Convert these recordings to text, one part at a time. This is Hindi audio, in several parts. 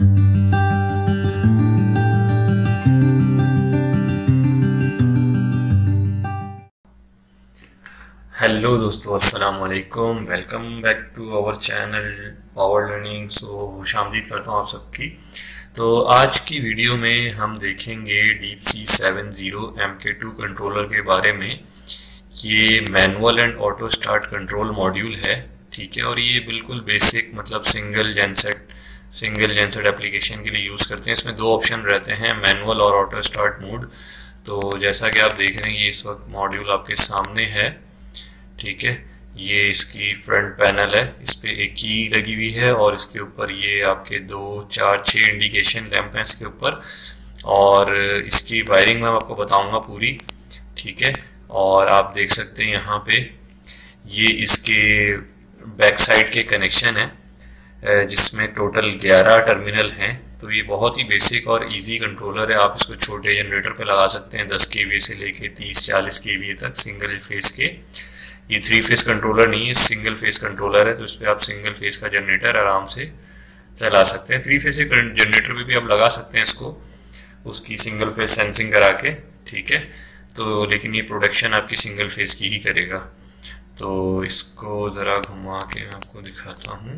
हेलो दोस्तों, अस्सलाम वालेकुम। Welcome back to our channel power learning. खुशामदीद करता हूँ आप सबकी। तो आज की वीडियो में हम देखेंगे DeepC70 MK2 कंट्रोलर के बारे में। ये manual and auto start control module है, ठीक है। और ये बिल्कुल बेसिक मतलब सिंगल जेनसेट एप्लीकेशन के लिए यूज़ करते हैं। इसमें दो ऑप्शन रहते हैं, मैनुअल और ऑटो स्टार्ट मोड। तो जैसा कि आप देख रहे हैं, ये इस वक्त मॉड्यूल आपके सामने है, ठीक है। ये इसकी फ्रंट पैनल है, इस पे एक की लगी हुई है और इसके ऊपर ये आपके 2, 4, 6 इंडिकेशन लैंप हैं इसके ऊपर। और इसकी वायरिंग मैं आपको बताऊंगा पूरी, ठीक है। और आप देख सकते हैं यहाँ पे ये इसके बैक साइड के कनेक्शन है, जिसमें टोटल 11 टर्मिनल हैं। तो ये बहुत ही बेसिक और इजी कंट्रोलर है। आप इसको छोटे जनरेटर पे लगा सकते हैं, 10 kVA से लेके 30-40 kVA तक सिंगल फेस के। ये 3 फेस कंट्रोलर नहीं है, सिंगल फेस कंट्रोलर है। तो इस पर आप सिंगल फेस का जनरेटर आराम से चला सकते हैं। 3 फेस के जनरेटर पे भी आप लगा सकते हैं इसको, उसकी सिंगल फेस सेंसिंग करा के, ठीक है। तो लेकिन ये प्रोडक्शन आपकी सिंगल फेस की ही करेगा। तो इसको ज़रा घुमा के मैं आपको दिखाता हूँ।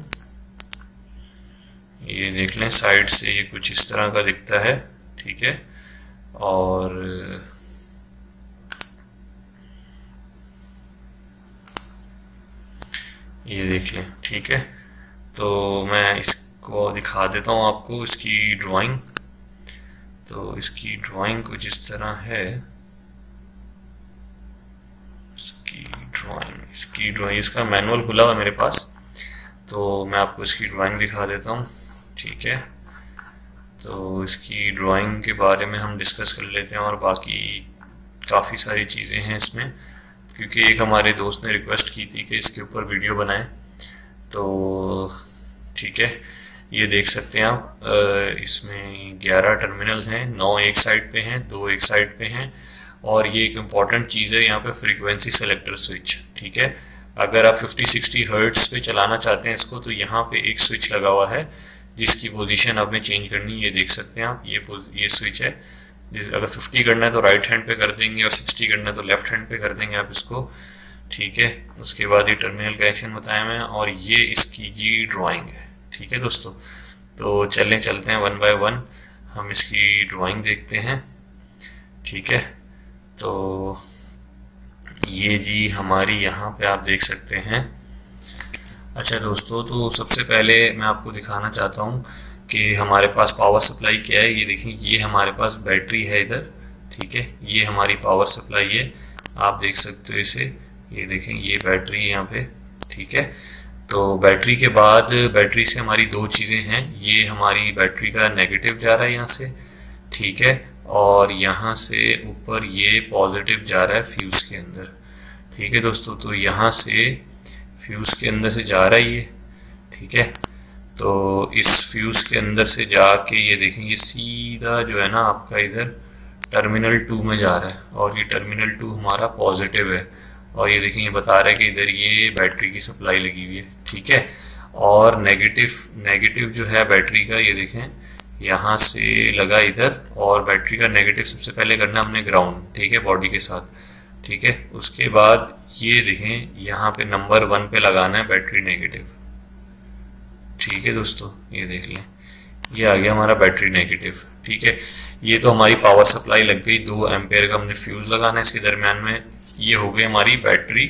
ये देख लें, साइड से ये कुछ इस तरह का दिखता है, ठीक है। और ये देख लें, ठीक है। तो मैं इसको दिखा देता हूँ आपको, इसकी ड्राइंग। तो इसकी ड्राइंग कुछ इस तरह है। इसकी ड्राइंग इसका मैनुअल खुला हुआ है मेरे पास, तो मैं आपको इसकी ड्राइंग दिखा देता हूँ, ठीक है। तो इसकी ड्राइंग के बारे में हम डिस्कस कर लेते हैं। और बाकी काफ़ी सारी चीज़ें हैं इसमें, क्योंकि एक हमारे दोस्त ने रिक्वेस्ट की थी कि इसके ऊपर वीडियो बनाएं। तो ठीक है, ये देख सकते हैं आप, इसमें 11 टर्मिनल्स हैं, 9 एक साइड पे हैं, 2 एक साइड पे हैं। और ये एक इम्पॉर्टेंट चीज़ है यहाँ पे, फ्रीक्वेंसी सेलेक्टर स्विच, ठीक है। अगर आप 50-60 हर्ट्ज पे चलाना चाहते हैं इसको, तो यहाँ पे एक स्विच लगा हुआ है जिसकी पोजीशन आपने चेंज करनी है। ये देख सकते हैं आप, ये स्विच है। अगर 50 करना है तो राइट हैंड पे कर देंगे और 60 करना है तो लेफ्ट हैंड पे कर देंगे आप इसको, ठीक है। उसके बाद ये टर्मिनल कनेक्शन बताया मैं, और ये इसकी जी ड्राइंग है, ठीक है दोस्तों। तो चलते हैं 1 बाय 1 हम इसकी ड्राइंग देखते हैं, ठीक है। तो ये जी हमारी यहाँ पे आप देख सकते हैं। अच्छा दोस्तों, तो सबसे पहले मैं आपको दिखाना चाहता हूँ कि हमारे पास पावर सप्लाई क्या है। ये देखें, ये हमारे पास बैटरी है इधर, ठीक है। ये हमारी पावर सप्लाई है, आप देख सकते हो इसे। ये देखें, ये बैटरी है यहाँ पे, ठीक है। तो बैटरी के बाद बैटरी से हमारी दो चीज़ें हैं। ये हमारी बैटरी का नेगेटिव जा रहा है यहाँ से, ठीक है। और यहाँ से ऊपर ये पॉजिटिव जा रहा है फ्यूज़ के अंदर, ठीक है दोस्तों। तो यहाँ से फ्यूज़ के अंदर से जा रहा है ये, ठीक है। तो इस फ्यूज़ के अंदर से जाके ये देखें, ये सीधा जो है ना आपका इधर टर्मिनल 2 में जा रहा है। और ये टर्मिनल 2 हमारा पॉजिटिव है। और ये देखें, ये बता रहा है कि इधर ये बैटरी की सप्लाई लगी हुई है, ठीक है। और नेगेटिव जो है बैटरी का, ये देखें यहाँ से लगा इधर। और बैटरी का नेगेटिव सबसे पहले करना हमने ग्राउंड, ठीक है, बॉडी के साथ, ठीक है। उसके बाद ये देखें, यहाँ पे नंबर 1 पे लगाना है बैटरी नेगेटिव, ठीक है दोस्तों। ये देख लें, ये आ गया हमारा बैटरी नेगेटिव, ठीक है। ये तो हमारी पावर सप्लाई लग गई। 2 एम्पेयर का हमने फ्यूज लगाना है इसके दरमियान में। ये हो गई हमारी बैटरी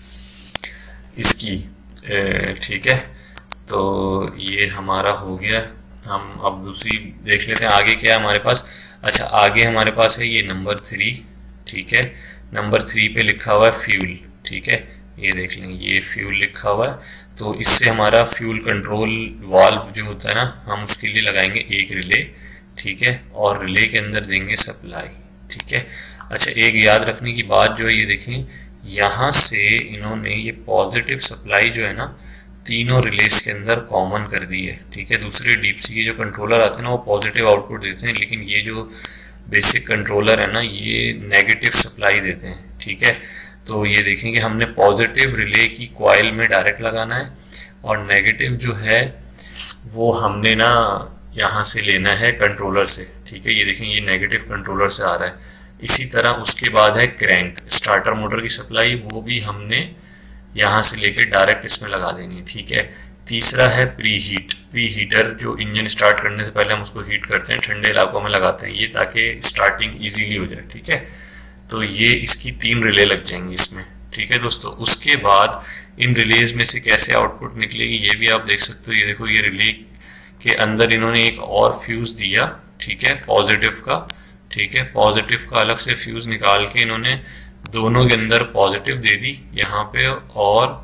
इसकी, ठीक है। तो ये हमारा हो गया। हम अब दूसरी देख लेते हैं आगे क्या है हमारे पास। अच्छा, आगे हमारे पास है ये नंबर 3, ठीक है। नंबर 3 पे लिखा हुआ है फ्यूल, ठीक है। ये देख लें, ये फ्यूल लिखा हुआ है। तो इससे हमारा फ्यूल कंट्रोल वाल्व जो होता है ना, हम उसके लिए लगाएंगे एक रिले, ठीक है। और रिले के अंदर देंगे सप्लाई, ठीक है। अच्छा, एक याद रखने की बात जो है, ये देखें, यहाँ से इन्होंने ये पॉजिटिव सप्लाई जो है ना, तीनों रिलेज के अंदर कॉमन कर दी है, ठीक है। दूसरे डीपसी के जो कंट्रोलर आते हैं ना, वो पॉजिटिव आउटपुट देते हैं, लेकिन ये जो बेसिक कंट्रोलर है ना, ये नेगेटिव सप्लाई देते हैं, ठीक है। तो ये देखेंगे, हमने पॉजिटिव रिले की कॉइल में डायरेक्ट लगाना है, और नेगेटिव जो है वो हमने ना यहाँ से लेना है कंट्रोलर से, ठीक है। ये देखें ये नेगेटिव कंट्रोलर से आ रहा है। इसी तरह उसके बाद है क्रैंक, स्टार्टर मोटर की सप्लाई, वो भी हमने यहाँ से लेके डायरेक्ट इसमें लगा देनी है, ठीक है। तीसरा है प्री हीट, प्री हीटर जो इंजन स्टार्ट करने से पहले हम उसको हीट करते हैं, ठंडे इलाकों में लगाते हैं ये, ताकि स्टार्टिंग इजीली हो जाए, ठीक है। तो ये इसकी 3 रिले लग जाएंगी इसमें, ठीक है दोस्तों। उसके बाद इन रिलेज में से कैसे आउटपुट निकलेगी ये भी आप देख सकते हो। ये देखो ये रिले के अंदर इन्होंने एक और फ्यूज दिया, ठीक है, पॉजिटिव का, ठीक है। पॉजिटिव का अलग से फ्यूज निकाल के इन्होंने दोनों के अंदर पॉजिटिव दे दी, यहाँ पे और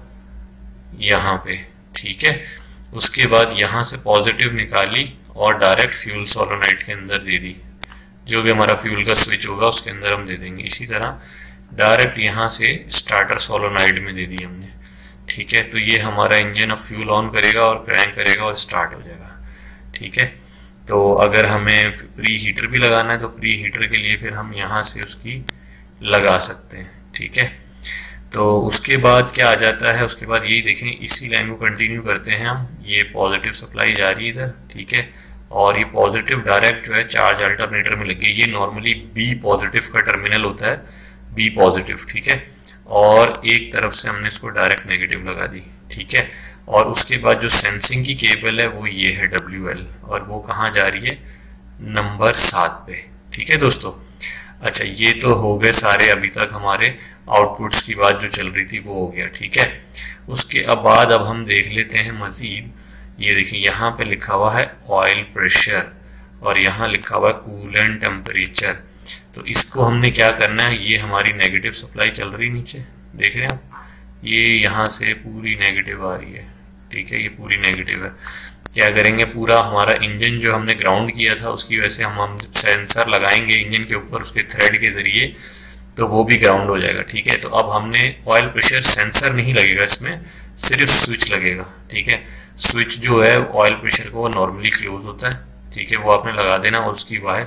यहाँ पे, ठीक है। उसके बाद यहाँ से पॉजिटिव निकाली और डायरेक्ट फ्यूल सोलोनाइड के अंदर दे दी, जो भी हमारा फ्यूल का स्विच होगा उसके अंदर हम दे देंगे। इसी तरह डायरेक्ट यहाँ से स्टार्टर सोलोनाइड में दे दी हमने, ठीक है। तो ये हमारा इंजन अब फ्यूल ऑन करेगा और क्रैंक करेगा और स्टार्ट हो जाएगा, ठीक है। तो अगर हमें प्री हीटर भी लगाना है तो प्री हीटर के लिए फिर हम यहाँ से उसकी लगा सकते हैं, ठीक है। तो उसके बाद क्या आ जाता है, उसके बाद यही देखें, इसी लाइन को कंटिन्यू करते हैं हम। ये पॉजिटिव सप्लाई जा रही है इधर, ठीक है, और ये पॉजिटिव डायरेक्ट जो है चार्ज अल्टरनेटर में लगी है। ये नॉर्मली बी पॉजिटिव का टर्मिनल होता है, बी पॉजिटिव, ठीक है। और एक तरफ से हमने इसको डायरेक्ट नेगेटिव लगा दी, ठीक है। और उसके बाद जो सेंसिंग की केबल है वो ये है WL, और वो कहाँ जा रही है, नंबर 7 पे, ठीक है दोस्तों। अच्छा ये तो हो गए सारे अभी तक हमारे आउटपुट्स की बात जो चल रही थी वो हो गया, ठीक है। उसके बाद अब हम देख लेते हैं मजीद। ये देखिए यहाँ पे लिखा हुआ है ऑयल प्रेशर और यहाँ लिखा हुआ है कूलेंट टेम्परेचर। तो इसको हमने क्या करना है, ये हमारी नेगेटिव सप्लाई चल रही नीचे, देख रहे हैं आप, ये यहाँ से पूरी नेगेटिव आ रही है, ठीक है, ये पूरी नेगेटिव है। क्या करेंगे, पूरा हमारा इंजन जो हमने ग्राउंड किया था उसकी वजह से हम सेंसर लगाएंगे इंजन के ऊपर उसके थ्रेड के जरिए, तो वो भी ग्राउंड हो जाएगा, ठीक है। तो अब हमने ऑयल प्रेशर सेंसर नहीं लगेगा इसमें, सिर्फ स्विच लगेगा, ठीक है। स्विच जो है ऑयल प्रेशर को नॉर्मली क्लोज होता है, ठीक है, वो आपने लगा देना और उसकी वायर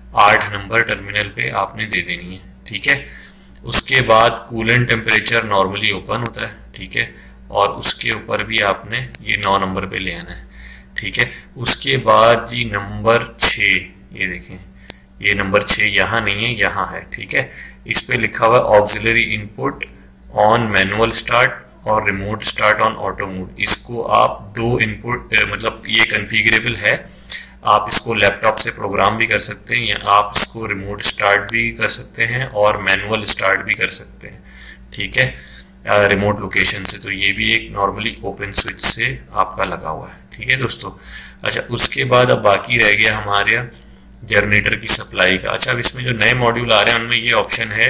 8 नंबर टर्मिनल पे आपने दे देनी है, ठीक है। उसके बाद कूलेंट टेम्परेचर नॉर्मली ओपन होता है, ठीक है, और उसके ऊपर भी आपने ये 9 नंबर पे ले आना है, ठीक है। उसके बाद जी नंबर 6, ये देखें ये नंबर 6 यहाँ नहीं है, यहाँ है, ठीक है। इस पे लिखा हुआ है auxiliary input on manual start और remote start on auto mode. इसको आप 2 इनपुट मतलब ये कॉन्फ़िगरेबल है, आप इसको लैपटॉप से प्रोग्राम भी कर सकते हैं या आप इसको रिमोट स्टार्ट भी कर सकते हैं और मैनुअल स्टार्ट भी कर सकते हैं, ठीक है, रिमोट लोकेशन से। तो ये भी एक नॉर्मली ओपन स्विच से आपका लगा हुआ है, ठीक है दोस्तों। अच्छा उसके बाद अब बाकी रह गया हमारे जनरेटर की सप्लाई का। अच्छा अब इसमें जो नए मॉड्यूल आ रहे हैं उनमें ये ऑप्शन है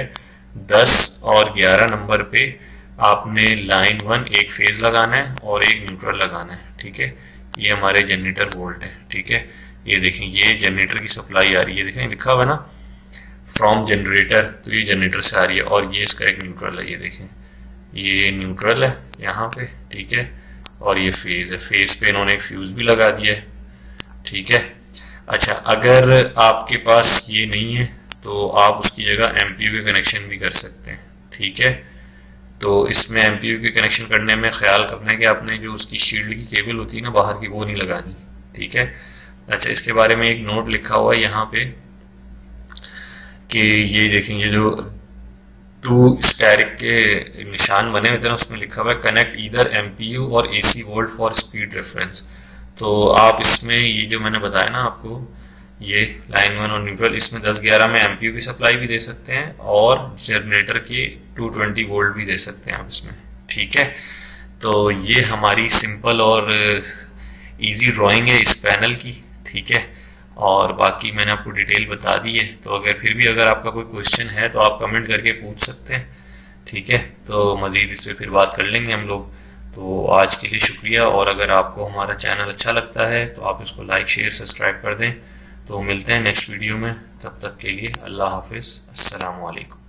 10 और 11 नंबर पे आपने लाइन 1 एक फेज लगाना है और एक न्यूट्रल लगाना है, ठीक है। ये हमारे जनरेटर वोल्ट है, ठीक है। ये देखें ये जनरेटर की सप्लाई आ रही है, देखें लिखा हुआ है ना फ्रॉम जनरेटर, तो ये जनरेटर से आ रही है और ये इसका एक न्यूट्रल है, ये देखें ये न्यूट्रल है यहाँ पे, ठीक है, और ये फेज है, फेज पे इन्होंने एक फ्यूज भी लगा दिया है, ठीक है। अच्छा अगर आपके पास ये नहीं है तो आप उसकी जगह MPU के कनेक्शन भी कर सकते हैं, ठीक है। तो इसमें MPU के कनेक्शन करने में ख्याल रखना है कि आपने जो उसकी शील्ड की केबल होती है ना बाहर की, वो नहीं लगानी, ठीक है। अच्छा इसके बारे में एक नोट लिखा हुआ है यहाँ पे कि ये देखेंगे जो 2 स्टैरिक के निशान बने हुए थे ना उसमें लिखा हुआ है कनेक्ट ईदर MPU और AC volt for speed reference. तो आप इसमें ये जो मैंने बताया ना आपको ये लाइन 1 और न्यूट्रल, इसमें 10-11 में MPU की सप्लाई भी दे सकते हैं और जनरेटर की 220 वोल्ट भी दे सकते हैं आप इसमें, ठीक है। तो ये हमारी सिंपल और इजी ड्राइंग है इस पैनल की, ठीक है। और बाकी मैंने आपको डिटेल बता दी है। तो अगर फिर भी अगर आपका कोई क्वेश्चन है तो आप कमेंट करके पूछ सकते हैं, ठीक है। तो मज़ीद इस पर फिर बात कर लेंगे हम लोग। तो आज के लिए शुक्रिया, और अगर आपको हमारा चैनल अच्छा लगता है तो आप इसको लाइक शेयर सब्सक्राइब कर दें। तो मिलते हैं नेक्स्ट वीडियो में, तब तक के लिए अल्लाह हाफिज़, अस्सलामु अलैकुम।